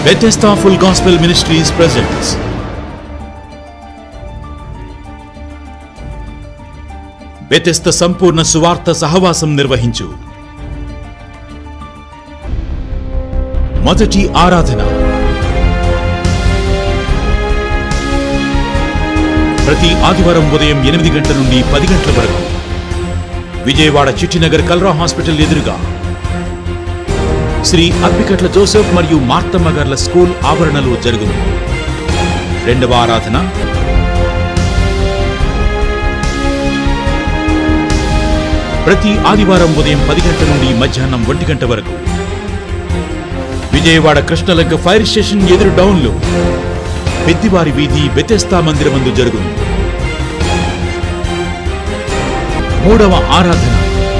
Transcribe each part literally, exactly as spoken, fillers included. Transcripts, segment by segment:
Bethesda Full Gospel Ministries presents Bethesda సంపూర్ణ సువార్త సహవాసం నిర్వహించు మొదటి ఆరాధన. ప్రతి ఆదివారం ఉదయం ఎనిమిది గంటల నుండి పది గంటల వరకు విజయవాడ చిట్టినగర్ కల్రా హాస్పిటల్ ఎదురుగా శ్రీ అప్పికట్ల జోసెఫ్ మరియు మార్తమ్మ గార్ల స్కూల్ ఆవరణలో జరుగును. రెండవ ఆరాధన ప్రతి ఆదివారం ఉదయం పది గంటల నుండి మధ్యాహ్నం ఒంటి గంట వరకు విజయవాడ కృష్ణలంక ఫైర్ స్టేషన్ ఎదురు డౌన్లో పెద్దివారి వీధి బెతెస్దా మందిరమందు జరుగును. మూడవ ఆరాధన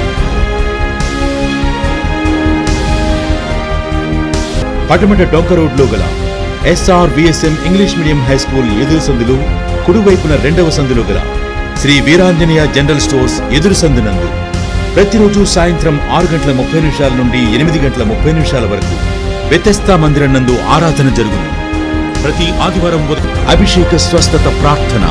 పటమట డొంక రోడ్లో గల SR VSM English medium high school ఎదురు సందులు కుడివైపున రెండవ సందులో గల శ్రీ వీరాంజనేయ జనరల్ స్టోర్స్ ఎదురు సందునందు ప్రతిరోజు సాయంత్రం ఆరు గంటల ముప్పై నిమిషాల నుండి ఎనిమిది గంటల ముప్పై నిమిషాల వరకు బెతెస్దా మందిరం నందు ఆరాధన జరుగును. ప్రతి ఆదివారం అభిషేక స్వస్థత ప్రార్థన,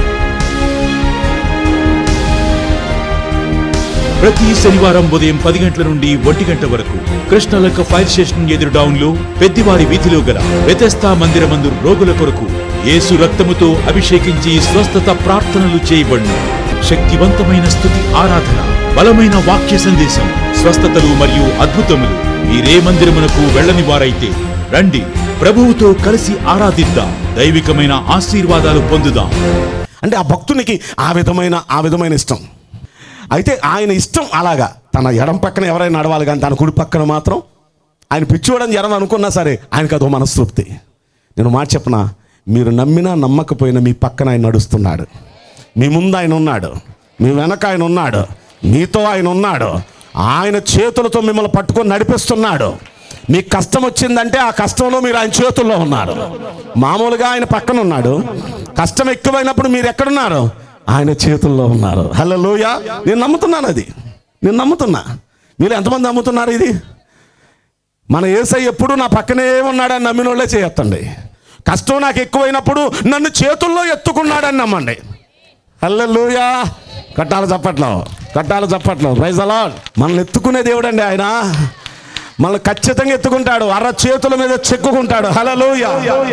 ప్రతి శనివారం ఉదయం పది గంటల నుండి ఒంటి గంట వరకు కృష్ణలంక ఫైర్ స్టేషన్ ఎదురు డౌన్లో పెద్దివారి వీధిలో గల బెతెస్దా మందిరమందు రోగుల కొరకు యేసు రక్తముతో అభిషేకించి స్వస్థత ప్రార్థనలు చేయబడును. శక్తివంతమైన స్తుతి ఆరాధన, బలమైన వాక్య సందేశం, స్వస్థతలు మరియు అద్భుతములు. మీరే మందిరమునకు వెళ్ళని వారైతే రండి, ప్రభువుతో కలిసి ఆరాధిద్దాం, దైవికమైన ఆశీర్వాదాలు పొందుదాం. అంటే ఆ భక్తునికి ఆ విధమైన ఆ విధమైన ఇష్టం. అయితే ఆయన ఇష్టం అలాగా, తన ఎడం పక్కన ఎవరైనా నడవాలి కానీ తన కుడి పక్కన మాత్రం ఆయన పిచ్చోడని జనం అనుకున్నా సరే ఆయనకు అదో మనస్తృప్తి. నేను మాట చెప్పనా, మీరు నమ్మినా నమ్మకపోయినా మీ పక్కన ఆయన నడుస్తున్నాడు, మీ ముందు ఆయన ఉన్నాడు, మీ వెనక ఆయన ఉన్నాడు, మీతో ఆయన ఉన్నాడు. ఆయన చేతులతో మిమ్మల్ని పట్టుకొని నడిపిస్తున్నాడు. మీకు కష్టం వచ్చిందంటే ఆ కష్టంలో మీరు ఆయన చేతుల్లో ఉన్నారు. మామూలుగా ఆయన పక్కన ఉన్నాడు, కష్టం ఎక్కువైనప్పుడు మీరు ఎక్కడున్నారు? ఆయన చేతుల్లో ఉన్నారు. హల్లెలూయా. నేను నమ్ముతున్నాను, అది నేను నమ్ముతున్నా. మీరు ఎంతమంది నమ్ముతున్నారు ఇది? మన యేసయ్య ఎప్పుడు నా పక్కనే ఉన్నాడని నమ్మిన వాళ్ళే చేయొత్తండి. కష్టం నాకు ఎక్కువైనప్పుడు నన్ను చేతుల్లో ఎత్తుకున్నాడని నమ్మండి. హల్లెలూయా. కట్టాల చప్పట్లో, కట్టాల చప్పట్లో. Praise the lord. మనల్ని ఎత్తుకునే దేవుడు అండి ఆయన. మనల్ని ఖచ్చితంగా ఎత్తుకుంటాడు, అర చేతుల మీద చెక్కుకుంటాడు. హల్లెలూయా.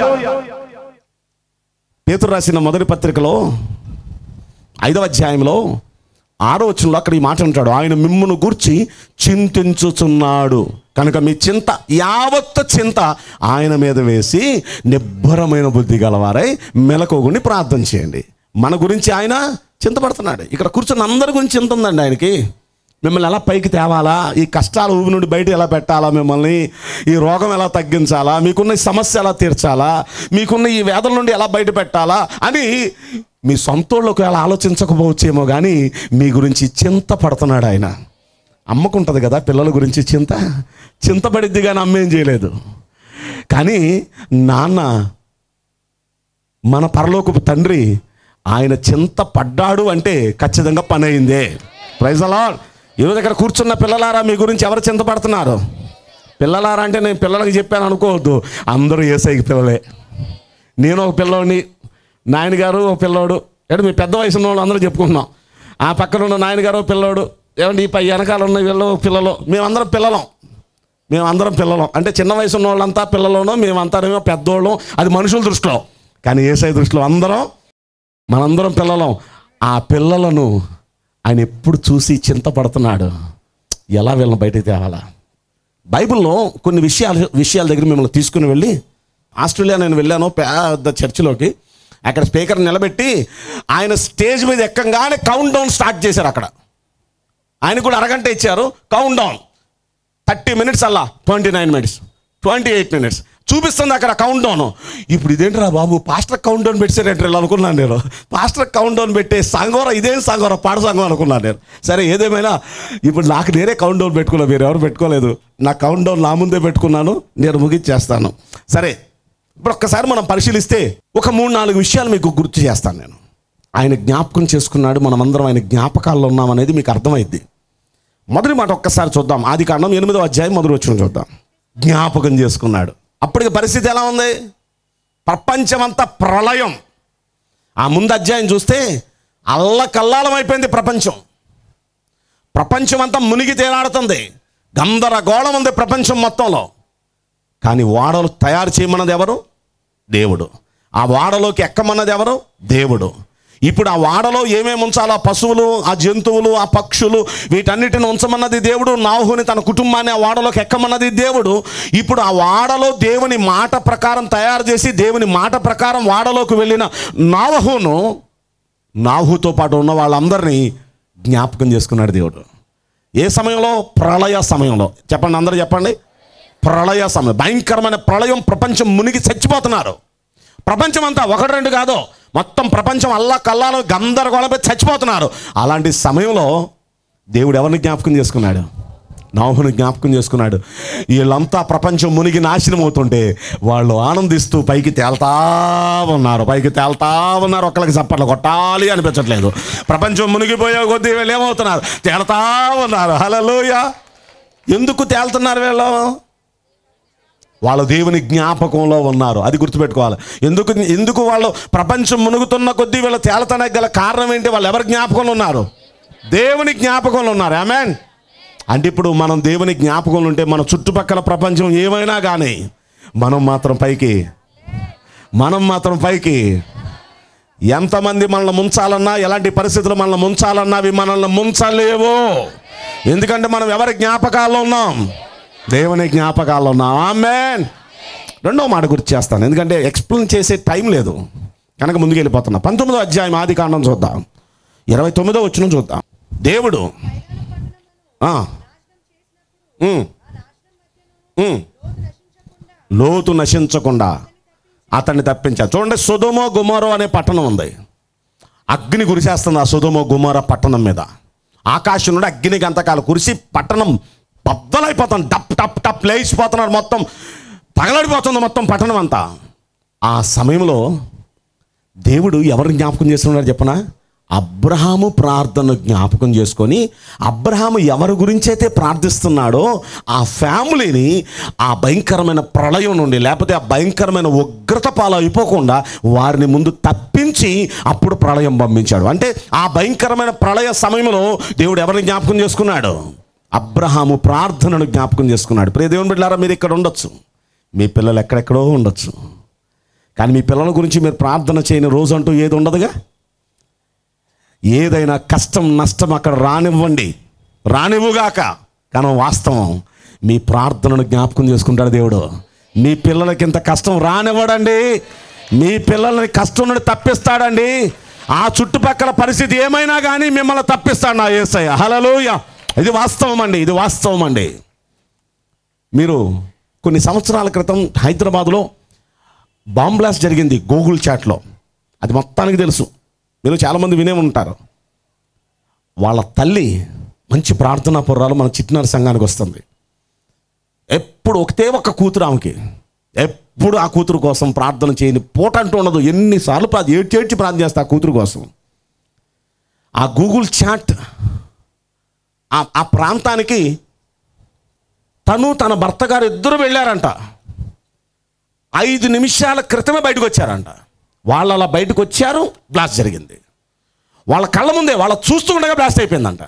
పేతురు రాసిన మొదటి పత్రికలో ఐదవ అధ్యాయంలో ఆరో వచనంలో అక్కడ ఈ మాట ఉంటాడు, ఆయన మిమ్మును గూర్చి చింతించుచున్నాడు కనుక మీ చింత యావత్తు చింత ఆయన మీద వేసి నిబ్బరమైన బుద్ధి గలవారై మెలకువని ప్రార్థన చేయండి. మన గురించి ఆయన చింతపడుతున్నాడు. ఇక్కడ కూర్చున్న అందరి గురించి చింత ఉందండి ఆయనకి. మిమ్మల్ని ఎలా పైకి తేవాలా, ఈ కష్టాల ఊబి నుండి బయట ఎలా పెట్టాలా, మిమ్మల్ని ఈ రోగం ఎలా తగ్గించాలా, మీకున్న ఈ సమస్య ఎలా తీర్చాలా, మీకున్న ఈ వేదన నుండి ఎలా బయట పెట్టాలా అని మీ సొంతోళ్ళకు ఎలా ఆలోచించకపోవచ్చేమో కానీ మీ గురించి చింత పడుతున్నాడు ఆయన. అమ్మకుంటుంది కదా పిల్లల గురించి చింత, చింతపడిద్ది కానీ అమ్మేం చేయలేదు. కానీ నాన్న, మన పరలోకపు తండ్రి ఆయన చింత పడ్డాడు అంటే ఖచ్చితంగా పని అయిందే. Praise the Lord. ఈరోజు దగ్గర కూర్చున్న పిల్లలారా, మీ గురించి ఎవరు చింతపడుతున్నారు? పిల్లలారా అంటే నేను పిల్లలకి చెప్పాను అనుకోవద్దు, అందరూ యేసయ్యకి పిల్లలే. నేను ఒక పిల్లోడిని, నాయనగారు ఒక పిల్లోడు, అంటే మీ పెద్ద వయసు ఉన్న వాళ్ళు అందరూ చెప్పుకుంటున్నాం. ఆ పక్కన ఉన్న నాయనగారు పిల్లోడు, ఏమంటే ఈ పై వెనకాల ఉన్న వీళ్ళు పిల్లలు, మేమందరం పిల్లలం. మేమందరం పిల్లలం అంటే చిన్న వయసు ఉన్న వాళ్ళంతా పిల్లలోనో, మేమంతానేమో పెద్దోళ్ళం. అది మనుషుల దృష్టిలో, కానీ యేసయ్య దృష్టిలో అందరం మనందరం పిల్లలం. ఆ పిల్లలను ఆయన ఎప్పుడు చూసి చింతపడుతున్నాడు, ఎలా వీళ్ళని బయటకు తేవాలా. బైబిల్లో కొన్ని విషయాలు విషయాల దగ్గర మిమ్మల్ని తీసుకుని వెళ్ళి, ఆస్ట్రేలియా నేను వెళ్ళాను పెద్ద చర్చిలోకి. అక్కడ స్పీకర్ నిలబెట్టి ఆయన స్టేజ్ మీద ఎక్కంగానే కౌంట్ డౌన్ స్టార్ట్ చేశారు. అక్కడ ఆయన కూడా అరగంట ఇచ్చారు కౌంట్ డౌన్. థర్టీ మినిట్స్ అలా twenty nine minutes twenty eight minutes చూపిస్తుంది అక్కడ కౌంట్ డౌన్. ఇప్పుడు ఇదేంటిరా బాబు, పాస్టర్ కౌంట్ డౌన్ పెట్టారంటే అనుకున్నాను నేను. పాస్టర్ కౌంట్ డౌన్ పెట్టే సంగోర, ఇదేం సంగోర, పాడు సంగం అనుకున్నాను నేను. సరే ఏదేమైనా ఇప్పుడు నాకు నేనే కౌంట్ డౌన్ పెట్టుకున్నాను, మీరు ఎవరు పెట్టుకోలేదు. నా కౌంట్ డౌన్ నా ముందే పెట్టుకున్నాను, నేను ముగించేస్తాను. సరే, ఇప్పుడు ఒక్కసారి మనం పరిశీలిస్తే ఒక మూడు నాలుగు విషయాలు మీకు గుర్తు చేస్తాను నేను. ఆయన జ్ఞాపకం చేసుకున్నాడు, మనమందరం ఆయన జ్ఞాపకాల్లో ఉన్నామనేది మీకు అర్థమైద్ది. మొదటి మాట ఒక్కసారి చూద్దాం. ఆది కాండం ఎనిమిదో అధ్యాయం మొదటి వచనం చూద్దాం. జ్ఞాపకం చేసుకున్నాడు. అప్పటికి పరిస్థితి ఎలా ఉంది? ప్రపంచమంతా ప్రళయం. ఆ ముందు అధ్యాయం చూస్తే అల్లకల్లాలం అయిపోయింది ప్రపంచం. ప్రపంచం అంతా మునిగి తేలాడుతుంది, గందరగోళం ఉంది ప్రపంచం మొత్తంలో. కానీ ఓడలు తయారు చేయమన్నది ఎవరు? దేవుడు. ఆ ఓడలోకి ఎక్కమన్నది ఎవరు? దేవుడు. ఇప్పుడు ఆ వాడలో ఏమేమి ఉంచాలో, ఆ పశువులు, ఆ జంతువులు, ఆ పక్షులు, వీటన్నిటిని ఉంచమన్నది దేవుడు. నాహుని తన కుటుంబాన్ని ఆ వాడలోకి ఎక్కమన్నది దేవుడు. ఇప్పుడు ఆ వాడలో దేవుని మాట ప్రకారం తయారు చేసి దేవుని మాట ప్రకారం వాడలోకి వెళ్ళిన నాహును, నాహుతో పాటు ఉన్న వాళ్ళందరినీ జ్ఞాపకం చేసుకున్నాడు దేవుడు. ఏ సమయంలో? ప్రళయ సమయంలో. చెప్పండి, అందరూ చెప్పండి. ప్రళయ సమయం, భయంకరమైన ప్రళయం. ప్రపంచం మునిగి చచ్చిపోతున్నారు. ప్రపంచం అంతా, ఒకటి రెండు కాదు, మొత్తం ప్రపంచం అల్లా కల్లాలో గందరగోళంపై చచ్చిపోతున్నారు. అలాంటి సమయంలో దేవుడు ఎవరిని జ్ఞాపకం చేసుకున్నాడు? నాహుని జ్ఞాపకం చేసుకున్నాడు. వీళ్ళంతా ప్రపంచం మునిగి నాశనం అవుతుంటే వాళ్ళు ఆనందిస్తూ పైకి తేల్తా ఉన్నారు, పైకి తేల్తా ఉన్నారు. ఒక్కరికి చప్పట్లు కొట్టాలి అనిపించట్లేదు. ప్రపంచం మునిగిపోయే కొద్దీ వీళ్ళు ఏమవుతున్నారు? తేల్తా ఉన్నారు. హల్లెలూయా. ఎందుకు తేలుతున్నారు వీళ్ళు? వాళ్ళు దేవుని జ్ఞాపకంలో ఉన్నారు. అది గుర్తుపెట్టుకోవాలి. ఎందుకు ఎందుకు వాళ్ళు ప్రపంచం మునుగుతున్న కొద్దీ వీళ్ళు తేలతానికి గల కారణం ఏంటి? వాళ్ళు ఎవరి జ్ఞాపకంలో ఉన్నారు? దేవుని జ్ఞాపకంలో ఉన్నారు. ఆమేన్. అంటే ఇప్పుడు మనం దేవుని జ్ఞాపకంలో ఉంటే మన చుట్టుపక్కల ప్రపంచం ఏమైనా కానీ మనం మాత్రం పైకి, మనం మాత్రం పైకి. ఎంతమంది మనల్ని ముంచాలన్నా, ఎలాంటి పరిస్థితులు మనల్ని ముంచాలన్నా అవి మనల్ని ముంచలేవు. ఎందుకంటే మనం ఎవరి జ్ఞాపకాల్లో ఉన్నాం? దేవుని జ్ఞాపకాల్లో ఉన్నాం. ఆమేన్. రెండో మాట గుర్తు చేస్తాను, ఎందుకంటే ఎక్స్ప్లెయిన్ చేసే టైం లేదు కనుక ముందుకు వెళ్ళిపోతున్నా. పంతొమ్మిదో అధ్యాయం ఆది కాండం చూద్దాం, ఇరవై తొమ్మిదో వచనం చూద్దాం. దేవుడు లోతు నశించకుండా అతన్ని తప్పించాడు. చూడండి, సొదొమ గొమొర అనే పట్టణం ఉంది. అగ్ని కురిసేస్తుంది ఆ సొదొమ గొమొర పట్టణం మీద. ఆకాశం నుండి అగ్ని గంతకాలు కురిసి పట్టణం బద్దలైపోతుంది. టప్ టప్ టప్ లేచిపోతున్నారు, మొత్తం తగలడిపోతుంది మొత్తం పట్టణం అంతా. ఆ సమయంలో దేవుడు ఎవరిని జ్ఞాపకం చేస్తున్నాడు చెప్పనా? అబ్రహాము ప్రార్థన జ్ఞాపకం చేసుకొని, అబ్రహాము ఎవరి గురించి అయితే ప్రార్థిస్తున్నాడో ఆ ఫ్యామిలీని ఆ భయంకరమైన ప్రళయం నుండి, లేకపోతే ఆ భయంకరమైన ఉగ్రత పాలు అయిపోకుండా వారిని ముందు తప్పించి అప్పుడు ప్రళయం పంపించాడు. అంటే ఆ భయంకరమైన ప్రళయ సమయంలో దేవుడు ఎవరిని జ్ఞాపకం చేసుకున్నాడు? అబ్రహాము ప్రార్థనను జ్ఞాపకం చేసుకున్నాడు. ప్రియ దేవుని బిడ్డలారా, మీరు ఇక్కడ ఉండొచ్చు, మీ పిల్లలు ఎక్కడెక్కడో ఉండొచ్చు, కానీ మీ పిల్లల గురించి మీరు ప్రార్థన చేయని రోజు అంటూ ఏది ఉండదుగా. ఏదైనా కష్టం నష్టం అక్కడ రానివ్వండి, రానివ్వుగాక, కానీ వాస్తవం మీ ప్రార్థనను జ్ఞాపకం చేసుకుంటాడు దేవుడు. మీ పిల్లలకి ఇంత కష్టం రానివ్వడండి, మీ పిల్లల్ని కష్టం నుండి తప్పిస్తాడండి. ఆ చుట్టుపక్కల పరిస్థితి ఏమైనా కానీ మిమ్మల్ని తప్పిస్తాడు నా యేసయ్య. హల్లెలూయా. ఇది వాస్తవం అండి, ఇది వాస్తవం అండి. మీరు కొన్ని సంవత్సరాల క్రితం హైదరాబాద్లో బాంబ్ బ్లాస్ట్ జరిగింది గూగుల్ చాట్లో. అది మొత్తానికి తెలుసు, మీరు చాలామంది వినే ఉంటారు. వాళ్ళ తల్లి మంచి ప్రార్థనా పుర్రాలు మన చిట్టినారు సంఘానికి వస్తుంది. ఎప్పుడు ఒకటే ఒక్క కూతురు ఆమెకి, ఎప్పుడు ఆ కూతురు కోసం ప్రార్థన చేయని పూట అంటూ ఉండదు. ఎన్నిసార్లు ప్రార్థన ఏడ్చి ఏడ్చి ప్రార్థన చేస్తా ఆ కూతురు కోసం. ఆ గూగుల్ చాట్ ఆ ప్రాంతానికి తను తన భర్త గారు ఇద్దరు వెళ్ళారంట. ఐదు నిమిషాల క్రితమే బయటకు వచ్చారంట. వాళ్ళు అలా బయటకు వచ్చారు, బ్లాస్ట్ జరిగింది. వాళ్ళ కళ్ళ ముందే, వాళ్ళ చూస్తూ ఉండగా బ్లాస్ట్ అయిపోయిందంట.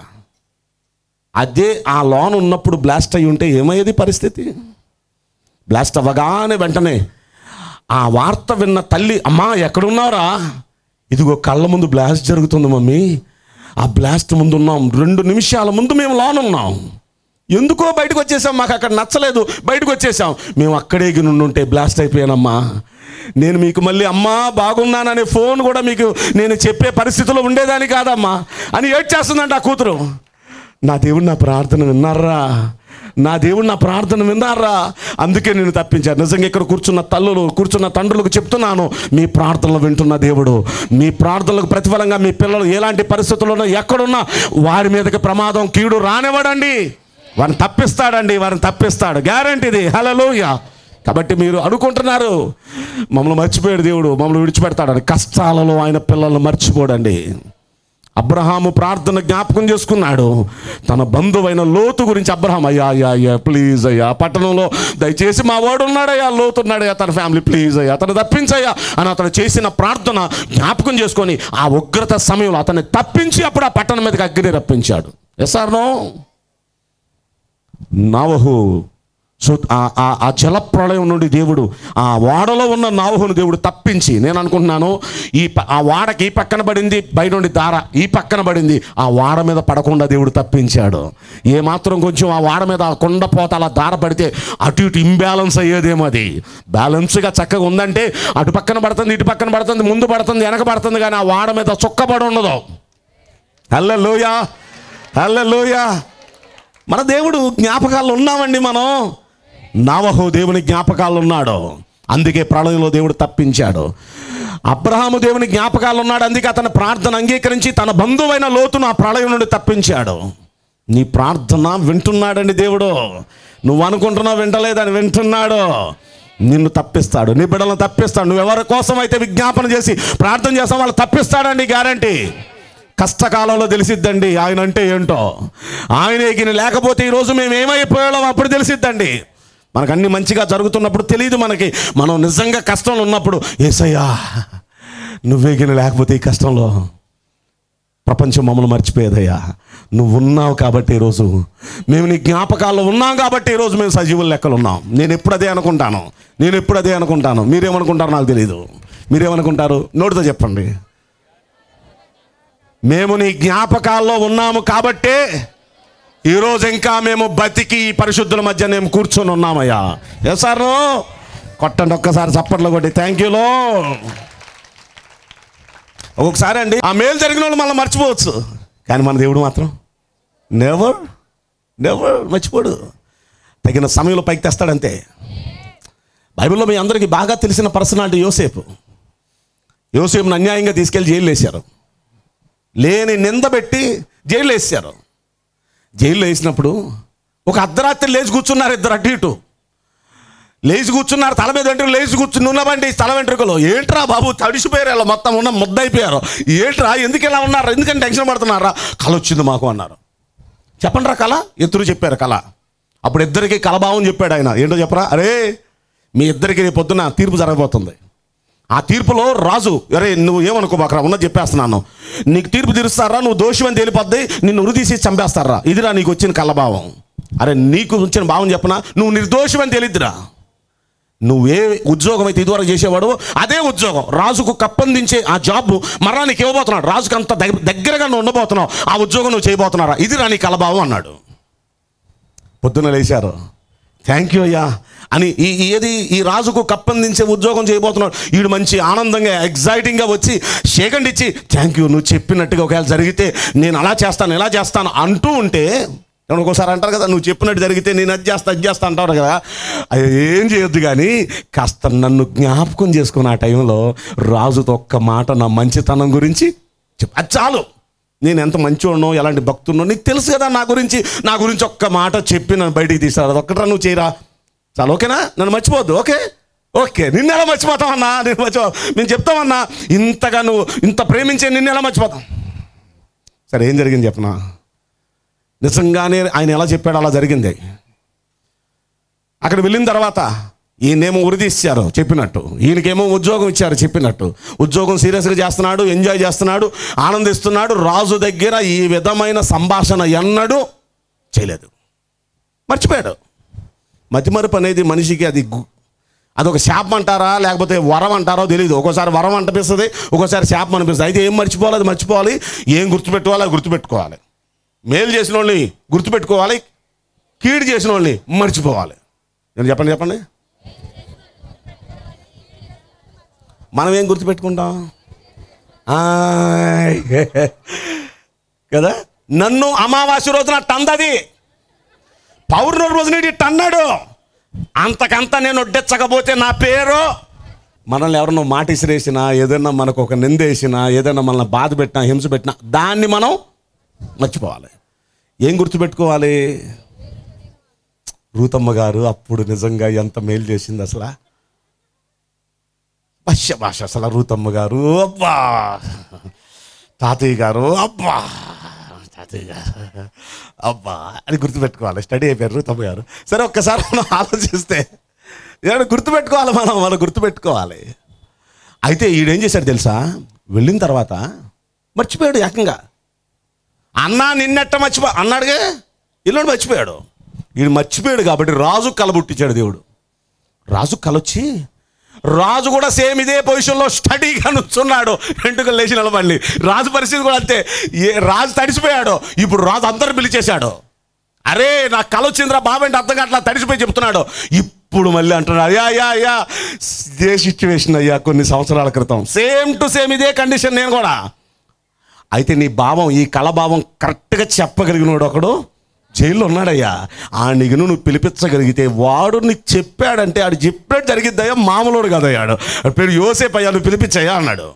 అదే ఆ లోన్ ఉన్నప్పుడు బ్లాస్ట్ అయి ఉంటే ఏమయ్యేది పరిస్థితి? బ్లాస్ట్ అవ్వగానే వెంటనే ఆ వార్త విన్న తల్లి, అమ్మా ఎక్కడున్నారా? ఇదిగో కళ్ళ ముందు బ్లాస్ట్ జరుగుతుంది మమ్మీ, ఆ బ్లాస్ట్ ముందు ఉన్నాం, రెండు నిమిషాల ముందు మేము లోన్ ఉన్నాం, ఎందుకో బయటకు వచ్చేసాం, మాకు అక్కడ నచ్చలేదు బయటకు వచ్చేసాం, మేము అక్కడే నుండి బ్లాస్ట్ అయిపోయానమ్మా, నేను మీకు మళ్ళీ అమ్మా బాగున్నాననే ఫోన్ కూడా మీకు నేను చెప్పే పరిస్థితిలో ఉండేదాన్ని కాదమ్మా అని ఏడ్చేస్తుందంట ఆ కూతురు. నా దేవుడు నా ప్రార్థన విన్నారా, నా దేవుడు నా ప్రార్థన విన్నారా, అందుకే నేను తప్పించాను. నిజంగా ఇక్కడ కూర్చున్న తల్లులు, కూర్చున్న తండ్రులకు చెప్తున్నాను, మీ ప్రార్థనలు వింటున్న దేవుడు మీ ప్రార్థనలకు ప్రతిఫలంగా మీ పిల్లలు ఎలాంటి పరిస్థితుల్లో ఎక్కడున్నా వారి మీదకి ప్రమాదం కీడు రానివ్వడండి, వారిని తప్పిస్తాడండి, వారిని తప్పిస్తాడు, గ్యారంటీది. హల్లెలూయా. కాబట్టి మీరు అనుకుంటున్నారు మమ్మల్ని మర్చిపోయాడు దేవుడు, మమ్మల్ని విడిచిపెడతాడని. కష్టాలలో ఆయన పిల్లల్ని మర్చిపోడండి, అబ్రహాము ప్రార్థన జ్ఞాపకం చేసుకున్నాడు. తన బంధువైన లోతు గురించి అబ్రహాం, అయ్యా అయ్యా అయ్యా ప్లీజ్ అయ్యా, పట్టణంలో దయచేసి మా వాడు ఉన్నాడయ్యా, లోతు ఉన్నాడయ్యా, తన ఫ్యామిలీ ప్లీజ్ అయ్యా, అతను తప్పించయ్యా అని అతను చేసిన ప్రార్థన జ్ఞాపకం చేసుకొని ఆ ఉగ్రత సమయంలో అతన్ని తప్పించి అప్పుడు ఆ పట్టణం మీదకి అగ్ని రప్పించాడు. Yes or no? Novahu so ఆ జల ప్రళయం నుండి దేవుడు ఆ వాడలో ఉన్న నోవహును దేవుడు తప్పించి, నేను అనుకుంటున్నాను ఈ ఆ వాడకి ఈ పక్కన పడింది, బయట నుండి దార ఈ పక్కన పడింది, ఆ వాడ మీద పడకుండా దేవుడు తప్పించాడు. ఏమాత్రం కొంచెం ఆ వాడ మీద కొండ పోత అలా దార పడితే అటు ఇటు ఇంబ్యాలెన్స్ అయ్యేదేమో. అది బ్యాలెన్స్గా చక్కగా ఉందంటే అటు పక్కన పడుతుంది, ఇటు పక్కన పడుతుంది, ముందు పడుతుంది, వెనక పడుతుంది, కానీ ఆ వాడ మీద చుక్కబడి ఉండదు. హల్లెలూయా, హల్లెలూయా. మన దేవుడు జ్ఞాపకాల్లో ఉన్నామండి మనం. నోవహు దేవుని జ్ఞాపకాలు ఉన్నాడు, అందుకే ప్రళయంలో దేవుడు తప్పించాడు. అబ్రహాము దేవుని జ్ఞాపకాలు ఉన్నాడు, అందుకే అతని ప్రార్థన అంగీకరించి తన బంధువైన లోతును ఆ ప్రళయం నుండి తప్పించాడు. నీ ప్రార్థన వింటున్నాడండి దేవుడు. నువ్వు అనుకుంటున్నావు వింటలేదని, వింటున్నాడు. నిన్ను తప్పిస్తాడు, నీ బిడ్డలను తప్పిస్తాడు. నువ్వు ఎవరి కోసం అయితే విజ్ఞాపన చేసి ప్రార్థన చేస్తావు వాళ్ళు తప్పిస్తాడండి, గ్యారంటీ. కష్టకాలంలో తెలిసిద్దండి ఆయన అంటే ఏంటో. ఆయన ఎగిన లేకపోతే ఈరోజు మేము ఏమైపోయాం అప్పుడు తెలిసిద్దండి. మనకు అన్ని మంచిగా జరుగుతున్నప్పుడు తెలియదు మనకి. మనం నిజంగా కష్టంలో ఉన్నప్పుడు, యేసయ్యా నువ్వేగిన లేకపోతే ఈ కష్టంలో ప్రపంచం మమ్మల్ని మర్చిపోయేదయ్యా, నువ్వు ఉన్నావు కాబట్టి ఈరోజు మేము నీ జ్ఞాపకాల్లో ఉన్నాం కాబట్టి ఈరోజు మేము సజీవుల లెక్కలు ఉన్నాం. నేను ఎప్పుడు అదే అనుకుంటాను, నేను ఎప్పుడు అదే అనుకుంటాను. మీరేమనుకుంటారో నాకు తెలియదు. మీరేమనుకుంటారు నోటితో చెప్పండి. మేము నీ జ్ఞాపకాల్లో ఉన్నాము కాబట్టే ఈరోజు ఇంకా మేము బతికి పరిశుద్ధుల మధ్య మేము కూర్చొని ఉన్నామయ్యా. Yes sir? కొట్టండి ఒక్కసారి చప్పట్లు కొట్టి, థ్యాంక్ యూలో. ఒక్కొక్కసారి అండి ఆ మేలు జరిగిన వాళ్ళు మళ్ళీ మర్చిపోవచ్చు, కానీ మన దేవుడు మాత్రం నెవర్ నెవర్ మర్చిపోడు. తగిన సమయంలో పైకి తెస్తాడంతే. బైబిల్లో మీ అందరికీ బాగా తెలిసిన పర్సనాలిటీ యోసేపు. యోసేపును అన్యాయంగా తీసుకెళ్ళి జైలు వేశారు, లేని నింద పెట్టి జైలు వేసారు. జైల్లో వేసినప్పుడు ఒక అర్ధరాత్రి లేచి కూర్చున్నారు ఇద్దరు, అటు ఇటు లేచి కూర్చున్నారు. తల మీద వెంట్రుకలు లేచి కూర్చుని ఉన్నవండి తల వెంట్రుకలు. ఏంట్రా బాబు తడిసిపోయారు, ఇలా మొత్తం ఉన్న ముద్ద అయిపోయారు. ఏంట్రా ఎందుకు ఇలా ఉన్నారు, ఎందుకని టెన్షన్ పడుతున్నారా? కళ వచ్చింది మాకు అన్నారు. చెప్పండి రా కళ. ఇద్దరు చెప్పారు కళ. అప్పుడు ఇద్దరికి కలభావం చెప్పాడు ఆయన. ఏంటో చెప్పరా? అరే మీ ఇద్దరికి రేపు పొద్దున తీర్పు జరగబోతుంది. ఆ తీర్పులో రాజు, అరే నువ్వు ఏమనుకోబాకరా, ఉన్నది చెప్పేస్తున్నాను, నీకు తీర్పు తీరుస్తారా, నువ్వు దోషివని తేలిపోద్ది, నిన్ను ఉరిదీసి చంపేస్తారా, ఇదిరా నీకు వచ్చిన కళ్ళభావం. అరే నీకు వచ్చిన భావం చెప్పనా, నువ్వు నిర్దోషివని తెలియద్దురా. నువ్వే ఉద్యోగం అయితే ఇదివరకు చేసేవాడు అదే ఉద్యోగం రాజుకు కప్పందించే ఆ జాబ్ మరలా నీకు ఇవ్వబోతున్నాడు. రాజుకు అంత దగ్గరగా నువ్వు ఉండబోతున్నావు, ఆ ఉద్యోగం నువ్వు చేయబోతున్నారా, ఇదిరా నీ కలభావం అన్నాడు. పొద్దున్న లేచారు, థ్యాంక్ యూ అయ్యా అని ఈ ఏది ఈ రాజుకు కప్పందించే ఉద్యోగం చేయబోతున్నాడు. వీడు మంచి ఆనందంగా ఎగ్జైటింగ్గా వచ్చి షేకండ్ ఇచ్చి థ్యాంక్ యూ నువ్వు చెప్పినట్టుగా ఒకవేళ జరిగితే నేను అలా చేస్తాను ఇలా చేస్తాను అంటూ ఉంటే, ఒక్కోసారి అంటారు కదా నువ్వు చెప్పినట్టు జరిగితే నేను అది చేస్తా అది చేస్తా అంటారు కదా, అది ఏం చేయొద్దు. కానీ కాస్త నన్ను జ్ఞాపకం చేసుకున్న ఆ టైంలో రాజుతో ఒక్క మాట నా మంచితనం గురించి చెప్పు, అది చాలు. నేను ఎంత మంచివాడినో ఎలాంటి భక్తున్నో నీకు తెలుసు కదా నా గురించి, నా గురించి ఒక్క మాట చెప్పి నన్ను బయటికి తీస్తాడు. అది ఒక్కటరా నువ్వు చేయరా, చాలు ఓకేనా, నన్ను మర్చిపోవద్దు. ఓకే ఓకే నిన్ను ఎలా మర్చిపోతామన్నా, నేను మర్చిపో మేము చెప్తామన్నా, ఇంతగా నువ్వు ఇంత ప్రేమించే నిన్ను ఎలా మర్చిపోతాం. సరే ఏం జరిగింది చెప్పనా, నిజంగానే ఆయన ఎలా చెప్పాడో అలా జరిగింది. అక్కడ వెళ్ళిన తర్వాత ఈయనేమో ఉరిదీశారు చెప్పినట్టు, ఈయనకేమో ఉద్యోగం ఇచ్చారు చెప్పినట్టు. ఉద్యోగం సీరియస్గా చేస్తున్నాడు, ఎంజాయ్ చేస్తున్నాడు, ఆనందిస్తున్నాడు. రాజు దగ్గర ఈ విధమైన సంభాషణ ఎన్నడూ చేయలేదు, మర్చిపోయాడు. మతిమరుపు అనేది మనిషికి అది అదొక శాపం అంటారా లేకపోతే వరం అంటారో తెలియదు. ఒక్కోసారి వరం అనిపిస్తుంది, ఒక్కోసారి శాపం అనిపిస్తుంది. అయితే ఏం మర్చిపోవాలి, అది మర్చిపోవాలి. ఏం గుర్తుపెట్టుకోవాలి, అది గుర్తుపెట్టుకోవాలి. మేలు చేసిన వాళ్ళని గుర్తుపెట్టుకోవాలి, కీడు చేసిన వాళ్ళని మర్చిపోవాలి. నేను చెప్పండి చెప్పండి మనం ఏం గుర్తుపెట్టుకుంటాం కదా. నన్ను అమావాస్య రోజున టందది, పౌర్ణమి రోజున టన్నాడు, అంతకంతా నేను వడ్డించకపోతే నా పేరు. మనల్ని ఎవరన్నా మాట ఇసిరేసినా, ఏదైనా మనకు ఒక నిందేసినా, ఏదైనా మనల్ని బాధ పెట్టినా, హింస పెట్టినా దాన్ని మనం మర్చిపోవాలి. ఏం గుర్తుపెట్టుకోవాలి, రూతమ్మ గారు అప్పుడు నిజంగా ఎంత మేలు చేసింది అసలు, భాష భాష అసలు రూతమ్మ గారు అబ్బా తాతయ్య గారు అబ్బా, తాతయ్య గారు అబ్బా అని గుర్తుపెట్టుకోవాలి. స్టడీ అయిపోయారు తమ్ముడు గారు. సరే ఒక్కసారి మనం ఆలోచిస్తే ఏమైనా గుర్తుపెట్టుకోవాలి, మనం మనం గుర్తుపెట్టుకోవాలి. అయితే ఈడేం చేశాడు తెలుసా? వెళ్ళిన తర్వాత మర్చిపోయాడు ఏకంగా. అన్నా నిన్నెట్ట మర్చిపో అన్నాడుగా, ఇల్లుడు మర్చిపోయాడు. ఈడు మర్చిపోయాడు కాబట్టి రాజు కలబుట్టించాడు దేవుడు. రాజు కలొచ్చి రాజు కూడా సేమ్ ఇదే పొజిషన్లో స్టడీగా నుంచున్నాడు. వెంటుకలు లేచి నిలబడి. రాజు పరిస్థితి కూడా అంతే. ఏ రాజు తడిసిపోయాడు. ఇప్పుడు రాజు అందరు పిలిచేశాడు. అరే నాకు కల వచ్చిందిరా బాబంటే అర్థం కావట్లా, తడిసిపోయి చెప్తున్నాడు. ఇప్పుడు మళ్ళీ అంటున్నాడు, అయ్యా అయ్యా అయ్యా ఇదే సిచ్యువేషన్ అయ్యా కొన్ని సంవత్సరాల క్రితం, సేమ్ టు సేమ్ ఇదే కండిషన్ నేను కూడా. అయితే నీ భావం, ఈ కళ భావం కరెక్ట్గా చెప్పగలిగినోడు ఒకడు జైల్లో ఉన్నాడయ్యా. ఆ నిగును నువ్వు పిలిపించగలిగితే వాడు నీకు చెప్పాడంటే ఆడు చెప్పినట్టు జరిగిద్దయ్యా, మామూలుడు కదయ్యాడు. పేరు యోసేపు అయ్యా, నువ్వు పిలిపించయ్యా అన్నాడు.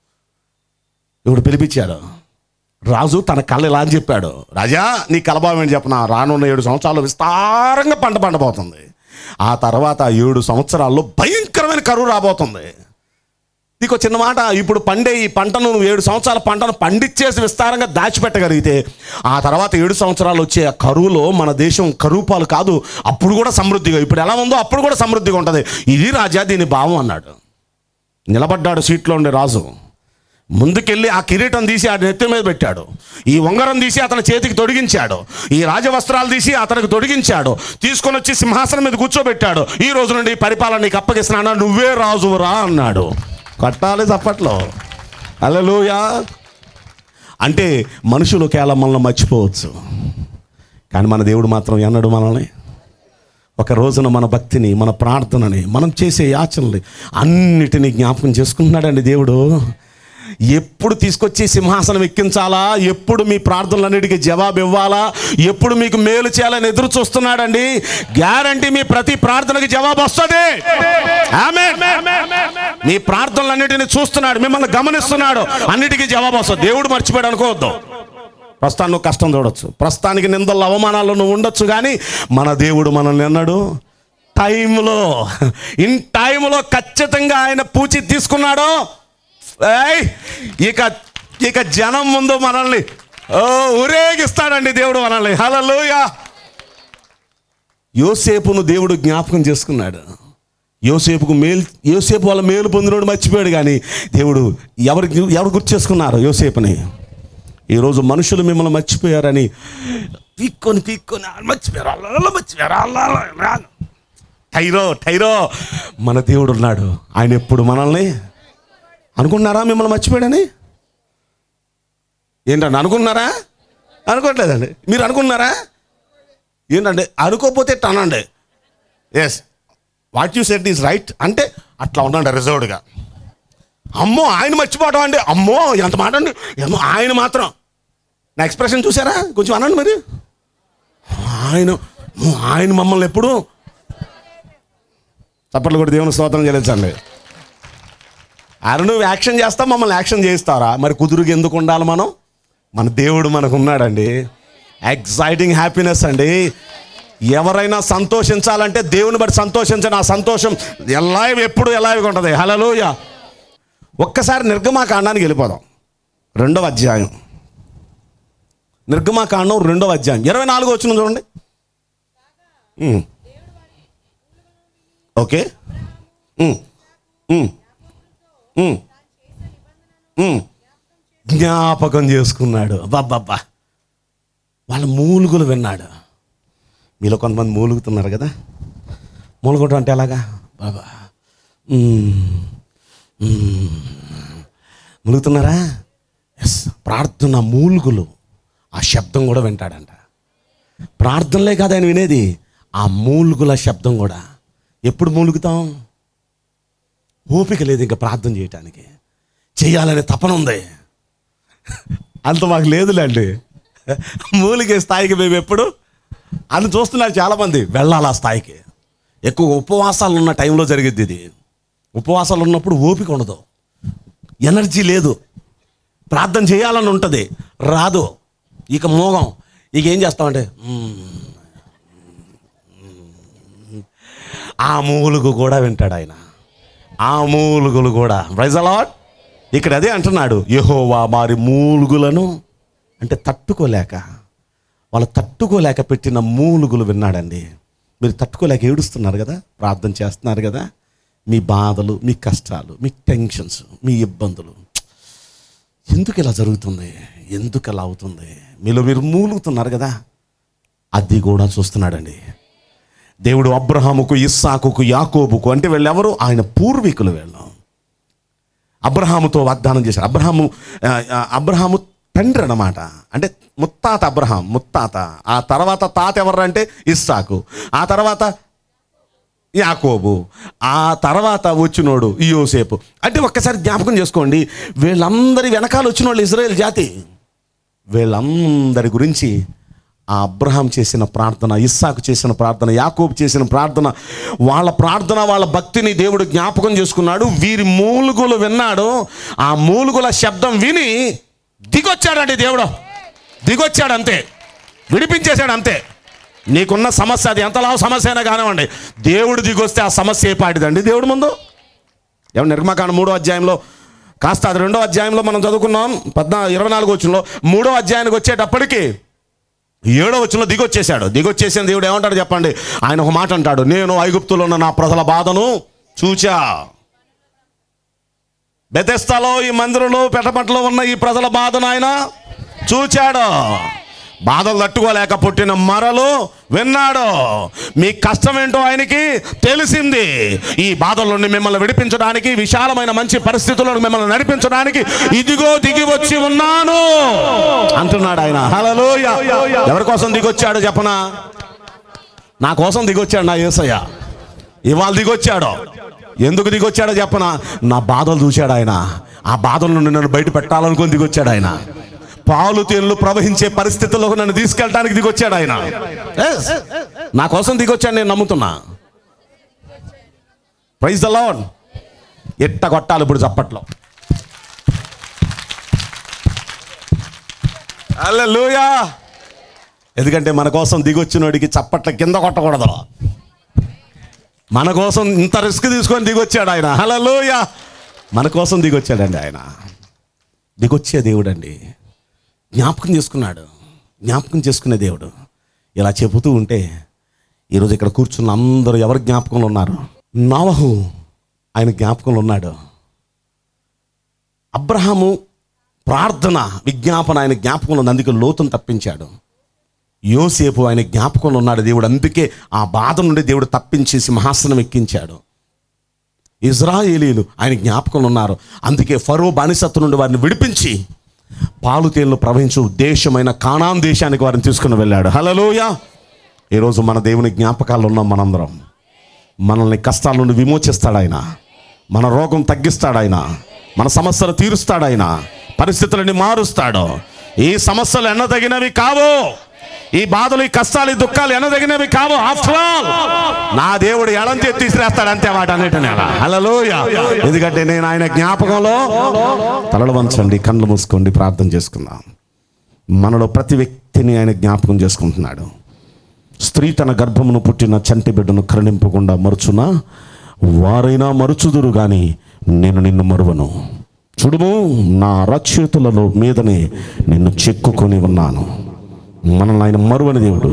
ఇప్పుడు పిలిపించాడు. రాజు తన కళ ఇలా అని చెప్పాడు, రాజా నీ కలభావం ఏంటి చెప్పనా, రానున్న ఏడు సంవత్సరాలు విస్తారంగా పంట పండబోతుంది. ఆ తర్వాత ఏడు సంవత్సరాల్లో భయంకరమైన కరువు రాబోతుంది. నీకు చిన్న మాట, ఇప్పుడు పండే ఈ పంటను నువ్వు ఏడు సంవత్సరాల పంటను పండించేసి విస్తారంగా దాచిపెట్టగలిగితే ఆ తర్వాత ఏడు సంవత్సరాలు వచ్చే ఆ కరువులో మన దేశం కరువు పాలు కాదు, అప్పుడు కూడా సమృద్ధిగా, ఇప్పుడు ఎలా ఉందో అప్పుడు కూడా సమృద్ధిగా ఉంటుంది. ఇది రాజా దీని భావం అన్నాడు. నిలబడ్డాడు సీట్లో ఉండే రాజు. ముందుకెళ్ళి ఆ కిరీటం తీసి ఆ నెత్తి మీద పెట్టాడు. ఈ ఉంగరం తీసి అతని చేతికి తొడిగించాడు. ఈ రాజవస్త్రాలు తీసి అతనికి తొడిగించాడు. తీసుకొని వచ్చి సింహాసనం మీద కూర్చోబెట్టాడు. ఈ రోజు నుండి పరిపాలన నీకు అప్పగిస్తున్నాను, నువ్వే రాజురా అన్నాడు. కట్టాలి చప్పట్లో. హల్లెలూయా. అంటే మనుషులు కేవలం మనల్ని మర్చిపోవచ్చు, కానీ మన దేవుడు మాత్రం ఎన్నడు మనల్ని. ఒక రోజున మన భక్తిని, మన ప్రార్థనని, మనం చేసే యాచనని అన్నిటినీ జ్ఞాపకం చేసుకుంటున్నాడండి దేవుడు. ఎప్పుడు తీసుకొచ్చి సింహాసనం ఎక్కించాలా, ఎప్పుడు మీ ప్రార్థనలన్నిటికీ జవాబు ఇవ్వాలా, ఎప్పుడు మీకు మేలు చేయాలని ఎదురు చూస్తున్నాడండి. గ్యారంటీ మీ ప్రతి ప్రార్థనకి జవాబు వస్తుంది. ఆమేన్. మీ ప్రార్థనలన్నిటిని చూస్తున్నాడు, మిమ్మల్ని గమనిస్తున్నాడు, అన్నిటికీ జవాబు వస్తుంది. దేవుడు మర్చిపోయాడు అనుకోవద్దు. ప్రస్తుతాన్ని నువ్వు కష్టం చూడొచ్చు, ప్రస్తుతానికి నిందలు అవమానాలు నువ్వు ఉండొచ్చు, కానీ మన దేవుడు మనల్ని అన్నాడు టైంలో, ఇన్ టైంలో ఖచ్చితంగా ఆయన పూచి తీసుకున్నాడు. ఇక ఇక జనం ముందు మనల్ని ఓ ఊరేగిస్తాడండి దేవుడు మనల్ని. హల్లెలూయా. యోసేపును దేవుడు జ్ఞాపకం చేసుకున్నాడు. యోసేపుకు మేలు, యోసేపు వాళ్ళ మేలు పొందినోడు మర్చిపోయాడు, కానీ దేవుడు ఎవరికి ఎవరు గుర్తు చేసుకున్నారు యోసేపుని. ఈరోజు మనుషులు మిమ్మల్ని మర్చిపోయారని పీక్కొని పీక్కొని మర్చిపోయారు మర్చిపోయారు టైరో టైరో మన దేవుడు ఉన్నాడు. ఆయన ఎప్పుడు మనల్ని అనుకున్నారా మిమ్మల్ని మర్చిపోయాడని? ఏంటండి అనుకున్నారా? అనుకోవట్లేదండి. మీరు అనుకున్నారా? ఏంటంటే అనుకోకపోతే అనండి, yes what you said is right అంటే అట్లా ఉండండి రిజర్వ్డ్గా. అమ్మో ఆయన మర్చిపోవడం అండి, అమ్మో ఎంత మాట అండి, ఏమో ఆయన మాత్రం. నా ఎక్స్ప్రెషన్ చూసారా? కొంచెం అనండి మరి. ఆయన ఆయన మమ్మల్ని ఎప్పుడు చప్పట్లు కూడా దేవుని స్తోత్రం చెల్లించండి. అరే నువ్వు యాక్షన్ చేస్తావు, మమ్మల్ని యాక్షన్ చేస్తారా? మరి కుదురుగా ఎందుకు ఉండాలి మనం? మన దేవుడు మనకు ఉన్నాడండి. ఎక్సైటింగ్ హ్యాపీనెస్ అండి. ఎవరైనా సంతోషించాలంటే దేవుని బట్టి సంతోషించండి. ఆ సంతోషం ఎలా ఎప్పుడు ఎలాగా ఉంటుంది. హల్లెలూయా. ఒక్కసారి నిర్గమాకాండానికి వెళ్ళిపోదాం. రెండవ అధ్యాయం, నిర్గమాకాండం రెండవ అధ్యాయం ఇరవై నాలుగో వచనం చూడండి. ఓకే. జ్ఞాపకం చేసుకున్నాడు. బాబ్బా వాళ్ళ మూలుగులు విన్నాడు. మీలో కొంతమంది మూలుగుతున్నారు కదా. మూలుగటం అంటే ఎలాగా? బాబా మూలుగుతున్నారా? ఎస్. ప్రార్థన మూలుగులు, ఆ శబ్దం కూడా వింటాడంట. ప్రార్థనలే కాదు ఆయన వినేది, ఆ మూలుగుల శబ్దం కూడా. ఎప్పుడు మూలుగుతాం? ఓపిక లేదు ఇంకా ప్రార్థన చేయటానికి, చేయాలనే తపన ఉంది, అంత మాకు లేదులేండి. మూలిగే స్థాయికి మేము ఎప్పుడు అని చూస్తున్నారు చాలామంది. వెళ్ళాలి ఆ స్థాయికి. ఎక్కువ ఉపవాసాలు ఉన్న టైంలో జరిగిద్ది ఇది. ఉపవాసాలు ఉన్నప్పుడు ఓపిక ఉండదు, ఎనర్జీ లేదు, ప్రార్థన చేయాలని ఉంటుంది, రాదు. ఇక మోగం. ఇక ఏం చేస్తామంటే ఆ మూలుగు కూడా వింటాడు ఆయన. ఆ మూలుగులు కూడా. Praise the Lord. ఇక్కడ అదే అంటున్నాడు, యెహోవా వారి మూలుగులను అంటే తట్టుకోలేక, వాళ్ళు తట్టుకోలేక పెట్టిన మూలుగులు విన్నాడండి. మీరు తట్టుకోలేక ఏడుస్తున్నారు కదా, ప్రార్థన చేస్తున్నారు కదా, మీ బాధలు, మీ కష్టాలు, మీ టెన్షన్స్, మీ ఇబ్బందులు, ఎందుకు ఇలా జరుగుతుంది, ఎందుకు ఇలా అవుతుంది, మీలో మీరు మూలుగుతున్నారు కదా, అది కూడా చూస్తున్నాడండి దేవుడు. అబ్రహాముకు, ఇస్సాకుకు, యాకోబుకు అంటే వీళ్ళెవరు? ఆయన పూర్వీకులు. వీళ్ళు అబ్రహాముతో వాగ్దానం చేశారు. అబ్రహాము అబ్రహాము తండ్రి అన్నమాట, అంటే ముత్తాత అబ్రహాం, ముత్తాత. ఆ తర్వాత తాత ఎవరంటే ఇస్సాకు, ఆ తర్వాత యాకోబు, ఆ తర్వాత వచ్చినోడు యోసేపు. అంటే ఒక్కసారి జ్ఞాపకం చేసుకోండి, వీళ్ళందరి వెనకాల వచ్చినోళ్ళు ఇజ్రాయేల్ జాతి. వీళ్ళందరి గురించి ఆ అబ్రహాం చేసిన ప్రార్థన, ఇస్సాకు చేసిన ప్రార్థన, యాకోబు చేసిన ప్రార్థన, వాళ్ళ ప్రార్థన, వాళ్ళ భక్తిని దేవుడు జ్ఞాపకం చేసుకున్నాడు. వీరి మూలుగులు విన్నాడు. ఆ మూలుగుల శబ్దం విని దిగొచ్చాడండి దేవుడు. దిగొచ్చాడు అంతే, విడిపించేశాడు అంతే. నీకున్న సమస్య అది ఎంతలా సమస్య అయినా కానివ్వండి, దేవుడు దిగొస్తే ఆ సమస్య ఏ పాటిదండి దేవుడి ముందు. ఏమన్నా నిర్గమకాండం మూడో అధ్యాయంలో కాస్త అది రెండో అధ్యాయంలో మనం చదువుకున్నాం, పద్నా ఇరవై నాలుగో వచనంలో. మూడో అధ్యాయానికి వచ్చేటప్పటికి ఏడో వచనంలో దిగొచ్చేశాడు. దిగొచ్చేసిన దేవుడు ఏమంటాడు చెప్పండి? ఆయన ఒక మాట అంటాడు, నేను ఐగుప్తులో ఉన్న నా ప్రజల బాధను చూచా. బెతెస్దాలో, ఈ మందిరంలో, పెటపట్లో ఉన్న ఈ ప్రజల బాధను ఆయన చూచాడు. బాధలు తట్టుకోలేక పుట్టిన మరలు విన్నాడు. మీ కష్టం ఏంటో ఆయనకి తెలిసింది. ఈ బాధల నుండి మిమ్మల్ని విడిపించడానికి, విశాలమైన మంచి పరిస్థితుల్లో మిమ్మల్ని నడిపించడానికి ఇదిగో దిగి వచ్చి ఉన్నాను అంటున్నాడు ఆయన. హల్లెలూయా. ఎవరి కోసం దిగొచ్చాడు చెప్పనా? నా కోసం దిగొచ్చాడు నా యేసయ్య. ఇవాళ దిగొచ్చాడు. ఎందుకు దిగొచ్చాడో చెప్పనా? నా బాధలు చూశాడు ఆయన. ఆ బాధల నుండి నన్ను బయట పెట్టాలనుకొని దిగొచ్చాడు ఆయన. పాలు తేళ్లు ప్రవహించే పరిస్థితుల్లో నన్ను తీసుకెళ్ళడానికి దిగొచ్చాడు ఆయన. నా కోసం దిగొచ్చాడు, నేను నమ్ముతున్నా. Praise the Lord. ఎట్ట కొట్టాలి ఇప్పుడు చప్పట్లో. హల్లెలూయా. ఎందుకంటే మన కోసం దిగొచ్చినోడికి చప్పట్ల కింద కొట్టకూడదు. మన కోసం ఇంత రిస్క్ తీసుకొని దిగొచ్చాడు ఆయన. హల్లెలూయా. మన కోసం దిగొచ్చాడండి ఆయన. దిగొచ్చే దేవుడు అండి. జ్ఞాపకం చేసుకున్నాడు. జ్ఞాపకం చేసుకునే దేవుడు. ఇలా చెబుతూ ఉంటే ఈరోజు ఇక్కడ కూర్చున్న అందరూ ఎవరి జ్ఞాపకంలో ఉన్నారు? నోవహు ఆయన జ్ఞాపకంలో ఉన్నాడు. అబ్రహాము ప్రార్థన, విజ్ఞాపన ఆయన జ్ఞాపకంలో ఉంది. అందుకే లోతును తప్పించాడు. యోసేపు ఆయన జ్ఞాపకంలో ఉన్నాడు దేవుడు. అందుకే ఆ బాధ నుండి దేవుడు తప్పించి సింహాసనం ఎక్కించాడు. ఇజ్రాయేలీలు ఆయన జ్ఞాపకంలో ఉన్నారు. అందుకే ఫరో బానిసత్వం నుండి వారిని విడిపించి పాలు తేళ్లు ప్రవహించు దేశమైన కానాన్ దేశానికి వారిని తీసుకుని వెళ్ళాడు. హల్లెలూయా. ఈరోజు మన దేవుని జ్ఞాపకాలు ఉన్నాం మనందరం. మనల్ని కష్టాల నుండి విమోచిస్తాడు ఆయన. మన రోగం తగ్గిస్తాడు ఆయన. మన సమస్యలు తీరుస్తాడు ఆయన. పరిస్థితులని మారుస్తాడు. ఈ సమస్యలు ఎన్నదగినవి కావు. ఈ బాధలు, ఈ కష్టాలు, ఈ దుఃఖాలు ఎన్నదగినవి కావు. ఆఫ్టర్ ఆల్ నా దేవుడు ఎడంతే తీసిరేస్తాడు అంతే వాటన్నిటిని. హల్లెలూయా. ఎందుకంటే నేను ఆయన జ్ఞాపకంలో. తలలు వంచండి, కళ్ళు మూసుకోండి, ప్రార్థన చేసుకుందాం. మనలో ప్రతి వ్యక్తిని ఆయన జ్ఞాపకం చేసుకుంటున్నాడు. స్త్రీ తన గర్భమును పుట్టిన చంటి బిడ్డను కరుణింపకుండా మరుచునా? వారైనా మరుచుదురు కానీ నేను నిన్ను మరువను. చూడుము, నా అరచేతులలో మీదనే నిన్ను చెక్కుకొని ఉన్నాను. మనల్ని ఆయన మరువని దేవుడు.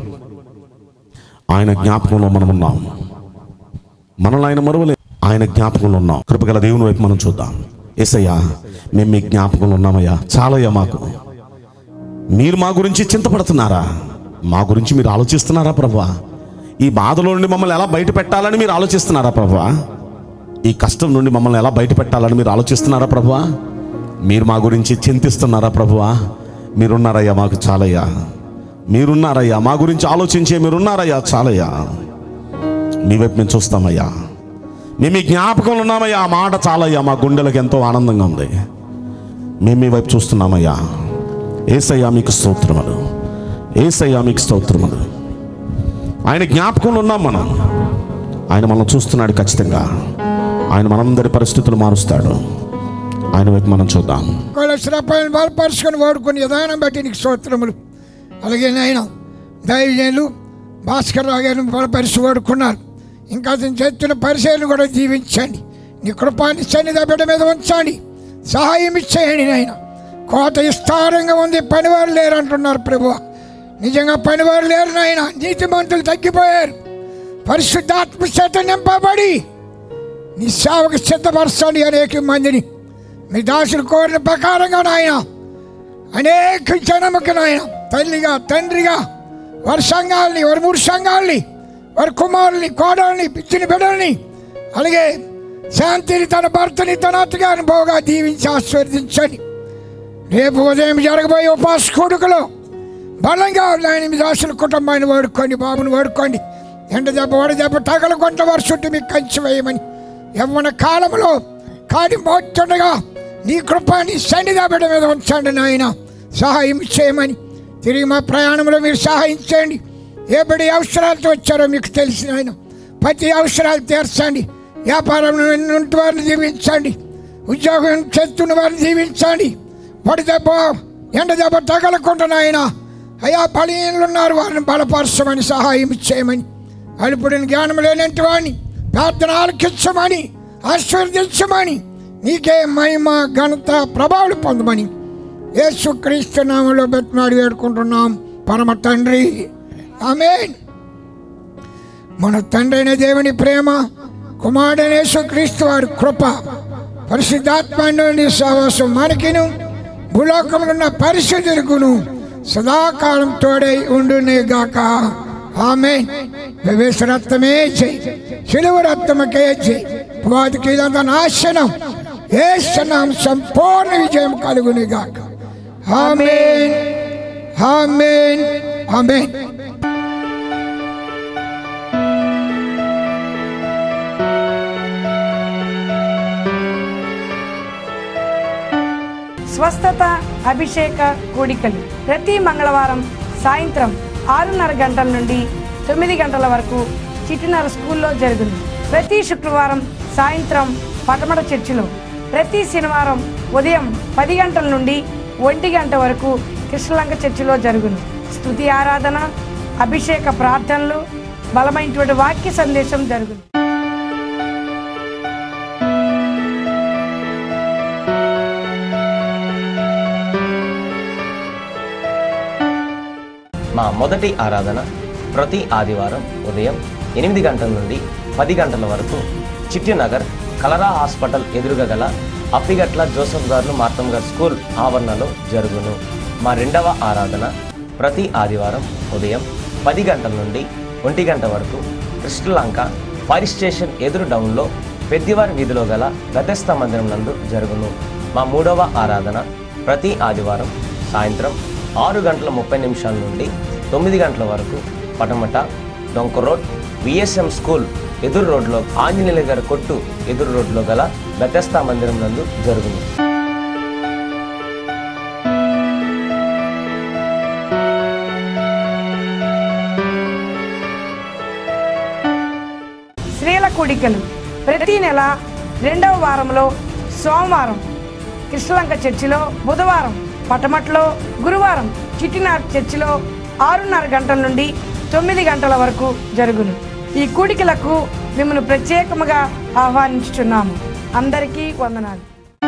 ఆయన జ్ఞాపకంలో మనం ఉన్నాం. మనల్ని ఆయన మరువలే, ఆయన జ్ఞాపకంలో ఉన్నాం. కృపగల దేవుని వైపు మనం చూద్దాం. యేసయ్యా, మేము మీ జ్ఞాపకంలో ఉన్నామయ్యా. చాలయ్యా మాకు. మీరు మా గురించి చింతపడుతున్నారా? మా గురించి మీరు ఆలోచిస్తున్నారా ప్రభువా? ఈ బాధలో నుండి మమ్మల్ని ఎలా బయట పెట్టాలని మీరు ఆలోచిస్తున్నారా ప్రభువా? ఈ కష్టం నుండి మమ్మల్ని ఎలా బయట పెట్టాలని మీరు ఆలోచిస్తున్నారా ప్రభువా? మీరు మా గురించి చింతిస్తున్నారా ప్రభువా? మీరున్నారయ్యా మాకు చాలయ్యా. మీరున్నారయ్యా మా గురించి ఆలోచించే మీరున్నారయ్యా చాలయ్యా. మీ వైపు మేము చూస్తామయ్యా. మేము మీ జ్ఞాపకంలో ఉన్నామయ్యా. ఆ మాట చాలయ్యా. మా గుండెలకు ఎంతో ఆనందంగా ఉంది. మేము మీ వైపు చూస్తున్నామయ్యా. యేసయ్యా మీకు స్తోత్రములు. యేసయ్యా మీకు స్తోత్రములు. ఆయన జ్ఞాపకంలో ఉన్నాం మనం. ఆయన మనం చూస్తున్నాడు ఖచ్చితంగా. ఆయన మనందరి పరిస్థితులు మారుస్తాడు. ఆయన వైపు మనం చూద్దాం. శ్రపలను బలపరుచుకొని వాడుకొని విధానం బట్టి నీకు స్తోత్రములు. అలాగే నాయన దైవజనులు భాస్కర్ రావు గారిని బలపరిచి వాడుకున్నారు. ఇంకా అతను చేస్తున్న పరిచయాలను కూడా జీవించండి. నీ కృపాన్ని సన్నిధి బిడ్డ మీద ఉంచండి. సహాయం ఇచ్చేయండి నాయన. కోత విస్తారంగా ఉంది, పనివారు లేరు అంటున్నారు ప్రభువా. నిజంగా పనివారు లేరు నాయన. నీతిమంతులు తగ్గిపోయారు. పరిశుద్ధాత్మ చేత నింపబడి నీ సేవకు సిద్ధపరచండి అనేక మందిని. మీ దాసులు కోరిన ప్రకారంగా నాయన అనేక జనముకి నాయన తల్లిగా తండ్రిగా వారి సంఘాలని, వారి మూడు సంఘాలని, వారి కుమారుల్ని, కోడల్ని, పిచ్చిని బిడ్డల్ని, అలాగే శాంతిని తన భర్తని తన అత్తగారిని బాగా దీవించి ఆశీర్వదించండి. రేపు ఉదయం జరగబోయే ఉపాస కూడుకలో బలంగా ఆయన మీ దాసుల కుటుంబాన్ని వాడుకోండి, బాబుని వాడుకోండి. ఎండ దెబ్బ వడ దెబ్బ తగలకొంట వారి చుట్టూ మీకు కంచి వేయమని, యవ్వన కాలంలో కాడి మోస్తుండగా నీ కృప నీ సన్నిధి బిడ్డ మీద ఉంచండి నాయన. సహాయం చేయమని, తిరిగి మా ప్రయాణంలో మీరు సహాయం చేయండి. ఏ బిడ్డ అవసరాలతో వచ్చారో మీకు తెలిసిన ఆయన ప్రతి అవసరాలు తీర్చండి. వ్యాపారంలో ఉంటే వారిని దీవించండి. ఉద్యోగం చేస్తున్న వారిని దీవించండి. వడి దెబ్బ ఎండ దెబ్బ తగలకుండా ఆయన అయ్యా బలహీనులు ఉన్నారు, వారిని బలపరచమని సహాయం చేయమని, అలుపుడిని జ్ఞానం లేనంటి వాడిని ప్రార్థన ఆలకించమని ఆశీర్వదించమని, నీకే మహిమ ఘనత ప్రభావాలు పొందమని యేసుక్రీస్తు నామములో బతిమాడి వేడుకుంటున్నాం పరమ తండ్రి, ఆమేన్. మన తండ్రి అయిన దేవుని ప్రేమ, కుమారుడైన యేసుక్రీస్తు వారి కృప, పరిశుద్ధాత్మని సహవాసం మనకిను భూలోకంలో ఉన్న పరిశుద్ధులకును సదాకాలం తోడై ఉండునే గాక, ఆమేన్. ప్రవేశ రక్తమే జై, శిలువ రక్తమకే జై, పువాదికి ఇదంతా నాశనం, యేసునామం సంపూర్ణ విజయం కలుగునే గాక, ఆమేన్, ఆమేన్, ఆమేన్. స్వస్థత అభిషేక కూడికలు ప్రతి మంగళవారం సాయంత్రం ఆరున్నర గంటల నుండి తొమ్మిది గంటల వరకు చిట్టినర స్కూల్లో జరుగును. ప్రతి శుక్రవారం సాయంత్రం పటమట చర్చిలో, ప్రతి శనివారం ఉదయం పది గంటల నుండి ఒంటి గంట వరకు కృష్ణలంక చర్చిలో జరుగును. స్తుతి ఆరాధన, అభిషేక ప్రార్థనలు, బలమైనటువంటి వాక్య సందేశం జరుగును. మా మొదటి ఆరాధన ప్రతి ఆదివారం ఉదయం ఎనిమిది గంటల నుండి పది గంటల వరకు చిట్టినగర్ కలరా హాస్పిటల్ ఎదురుగా గల అప్పిగట్ల జోసఫ్ గారు మార్తమ్ గారు స్కూల్ ఆవరణలో జరుగును. మా రెండవ ఆరాధన ప్రతి ఆదివారం ఉదయం పది గంటల నుండి ఒంటి గంట వరకు కృష్ణలంక ఫైర్ స్టేషన్ ఎదురు డౌన్లో పెద్దివారి వీధిలో గల బెతెస్దా మందిరం నందు జరుగును. మా మూడవ ఆరాధన ప్రతి ఆదివారం సాయంత్రం ఆరు గంటల ముప్పై నిమిషాల నుండి తొమ్మిది గంటల వరకు పటమట డొంక రోడ్ విఎస్ఎం స్కూల్ ఎదురు రోడ్లో ఆంజనేయుల గారి కొట్టు ఎదురు రోడ్లో గల బెతెస్దా మందిరం నందు జరుగును. స్త్రీల కూడికలు ప్రతి నెల రెండవ వారంలో సోమవారం కృష్ణలంక చర్చిలో, బుధవారం పటమట్లో, గురువారం చిట్టినార్ చర్చిలో ఆరున్నర గంటల నుండి తొమ్మిది గంటల వరకు జరుగును. ఈ కూడికలకు మిమ్మల్ని ప్రత్యేకముగా ఆహ్వానించుచున్నాము. అందరికీ వందనాలు.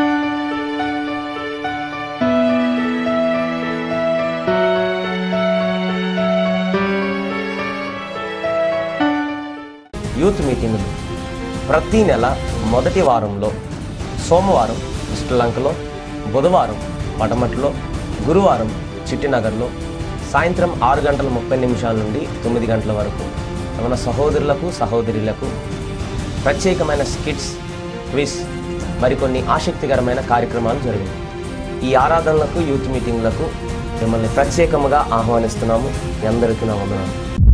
యూత్ మీటింగులు ప్రతి నెల మొదటి వారంలో సోమవారం కృష్ణలంకలో, బుధవారం పటమట్లో, గురువారం చిట్టినగర్లో సాయంత్రం ఆరు గంటల ముప్పై నిమిషాల నుండి తొమ్మిది గంటల వరకు మన సహోదరులకు సహోదరులకు ప్రత్యేకమైన స్కిట్స్, క్విజ్, మరికొన్ని ఆసక్తికరమైన కార్యక్రమాలు జరిగాయి. ఈ ఆరాధనలకు, యూత్ మీటింగ్లకు మిమ్మల్ని ప్రత్యేకముగా ఆహ్వానిస్తున్నాము. మీ అందరికీ నా వందనాలు.